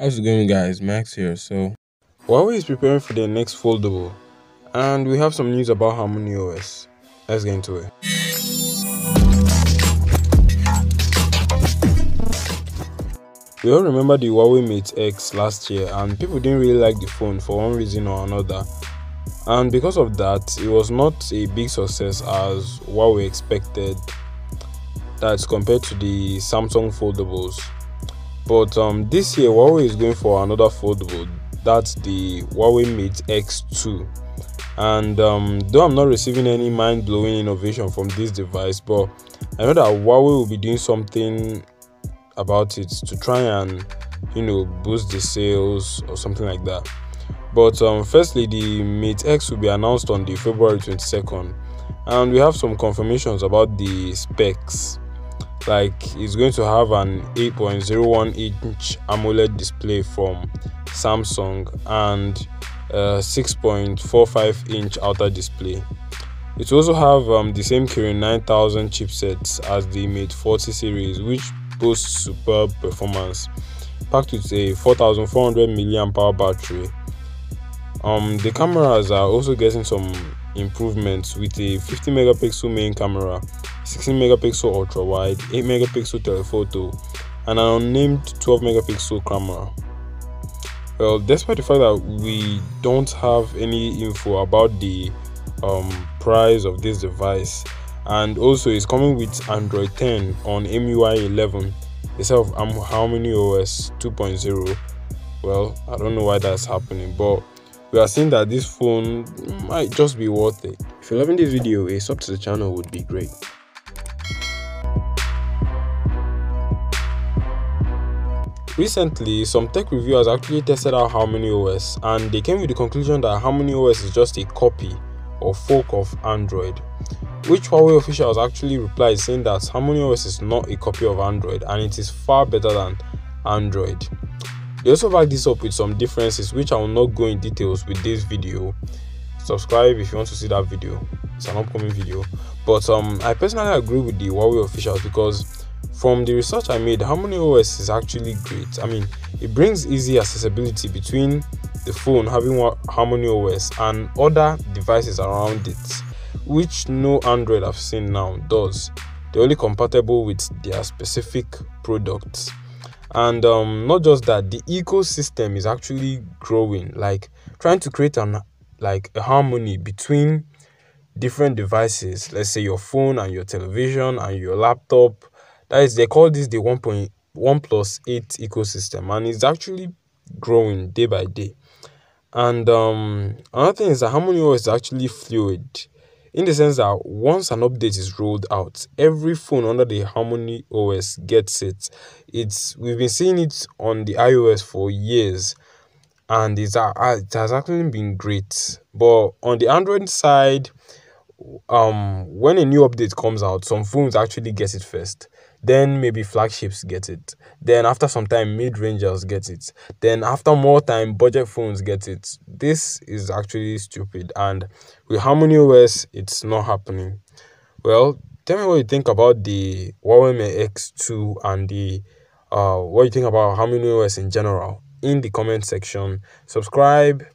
How's it going, guys? Max here. So, Huawei is preparing for their next foldable, and we have some news about Harmony OS. Let's get into it. We all remember the Huawei Mate X last year, and people didn't really like the phone for one reason or another. And because of that, it was not a big success as Huawei expected. That's compared to the Samsung foldables. But this year, Huawei is going for another foldable. That's the Huawei Mate X2. And though I'm not receiving any mind-blowing innovation from this device, but I know that Huawei will be doing something about it to try and, boost the sales or something like that. But firstly, the Mate X will be announced on the February 22nd. And we have some confirmations about the specs. Like, it's going to have an 8.01 inch AMOLED display from Samsung and 6.45 inch outer display. It will also have the same Kirin 9000 chipsets as the Mate 40 series, which boasts superb performance, packed with a 4400 mAh battery. The cameras are also getting some improvements with a 50 megapixel main camera, 16 megapixel ultra wide, 8 megapixel telephoto, and an unnamed 12 megapixel camera. Well, despite the fact that we don't have any info about the price of this device, and also it's coming with Android 10 on MUI 11 instead of Harmony OS 2.0. Well, I don't know why that's happening, but we are seeing that this phone might just be worth it. If you're loving this video, a sub to the channel would be great. Recently, some tech reviewers actually tested out Harmony OS, and they came with the conclusion that Harmony OS is just a copy or fork of Android, which Huawei officials actually replied saying that Harmony OS is not a copy of Android and it is far better than Android. They also back this up with some differences, which I will not go in details with this video. Subscribe if you want to see that video. It's an upcoming video. But I personally agree with the Huawei officials because from the research I made, Harmony OS is actually great. I mean, it brings easy accessibility between the phone having Harmony OS and other devices around it, which no Android I've seen now does. They're only compatible with their specific products. And not just that, the ecosystem is actually growing, like trying to create a harmony between different devices. Let's say your phone and your television and your laptop. That is, they call this the 1+8 ecosystem, and it's actually growing day by day. And another thing is that Harmony OS is actually fluid, in the sense that once an update is rolled out, every phone under the Harmony OS gets it. We've been seeing it on the iOS for years, and it has actually been great. But on the Android side, when a new update comes out, some phones actually get it first. Then maybe flagships get it. Then after some time, mid-rangers get it. Then after more time, budget phones get it. This is actually stupid. And with Harmony OS, it's not happening. Well, tell me what you think about the Huawei Mate X2 and what you think about Harmony OS in general in the comment section. Subscribe.